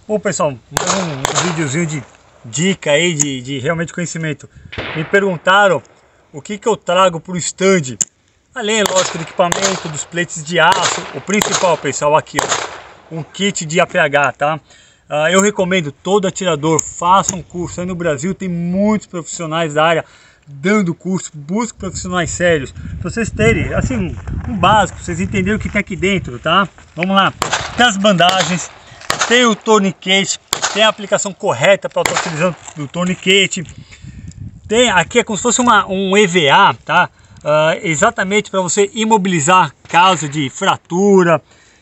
Bom, pessoal, mais um videozinho de dica aí, de realmente conhecimento. Me perguntaram o que eu trago para o stand, além, lógico, do equipamento, dos plates de aço. O principal, pessoal, aqui, ó, um kit de APH, tá? Eu recomendo todo atirador, faça um curso. Aí no Brasil tem muitos profissionais da área dando curso, busque profissionais sérios, para vocês terem, assim, um básico, pra vocês entenderem o que tem aqui dentro, tá? Vamos lá, tem as bandagens, tem o tourniquet, tem a aplicação correta para estar utilizando o tourniquet, tem aqui é como se fosse um EVA, tá? Exatamente para você imobilizar caso de fratura.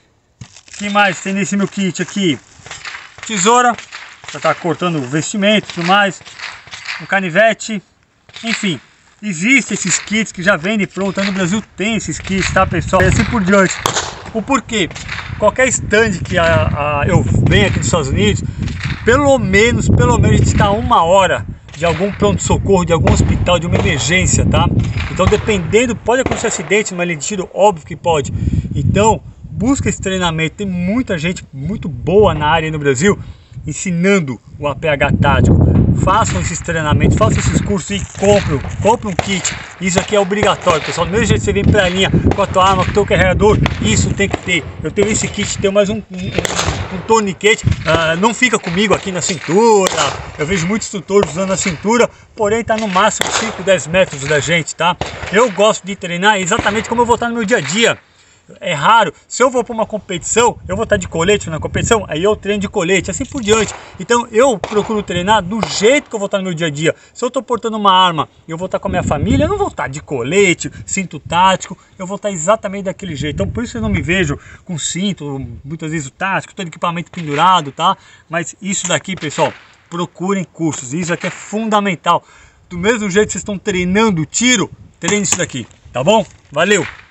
O que mais tem nesse meu kit aqui? Tesoura, para estar cortando o vestimento e tudo mais, um canivete, enfim. Existem esses kits que já vendem pronto, no Brasil tem esses kits, tá, pessoal? E assim por diante. O porquê? Qualquer stand que eu venho aqui dos Estados Unidos, pelo menos a gente está a 1 hora de algum pronto-socorro, de algum hospital, de uma emergência, tá? Então, dependendo, pode acontecer acidente numa linha de tiro, óbvio que pode. Então, busca esse treinamento. Tem muita gente muito boa na área no Brasil ensinando o APH tático. Façam esses treinamentos, façam esses cursos e comprem um kit. Isso aqui é obrigatório, pessoal. Do mesmo jeito que você vem para a linha com a tua arma, com o teu carregador, isso tem que ter. Eu tenho esse kit, tenho mais um tourniquet. Não fica comigo aqui na cintura. Eu vejo muitos instrutores usando a cintura, porém está no máximo 5, 10 metros da gente, tá? Eu gosto de treinar exatamente como eu vou estar no meu dia a dia. É raro, se eu vou para uma competição, eu vou estar de colete na competição, aí eu treino de colete, assim por diante. Então eu procuro treinar do jeito que eu vou estar no meu dia a dia. Se eu estou portando uma arma e eu vou estar com a minha família, eu não vou estar de colete, cinto tático, eu vou estar exatamente daquele jeito. Então por isso eu não me vejo com cinto, muitas vezes o tático, todo equipamento pendurado, tá? Mas isso daqui, pessoal, procurem cursos, isso aqui é fundamental. Do mesmo jeito que vocês estão treinando o tiro, treine isso daqui, tá bom? Valeu!